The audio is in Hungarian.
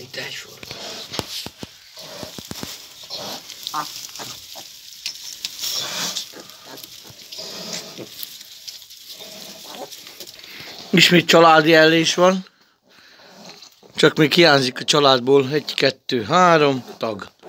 Vitásor. Ismét családi ellés van. Csak még hiányzik a családból 1, 2, 3 tag.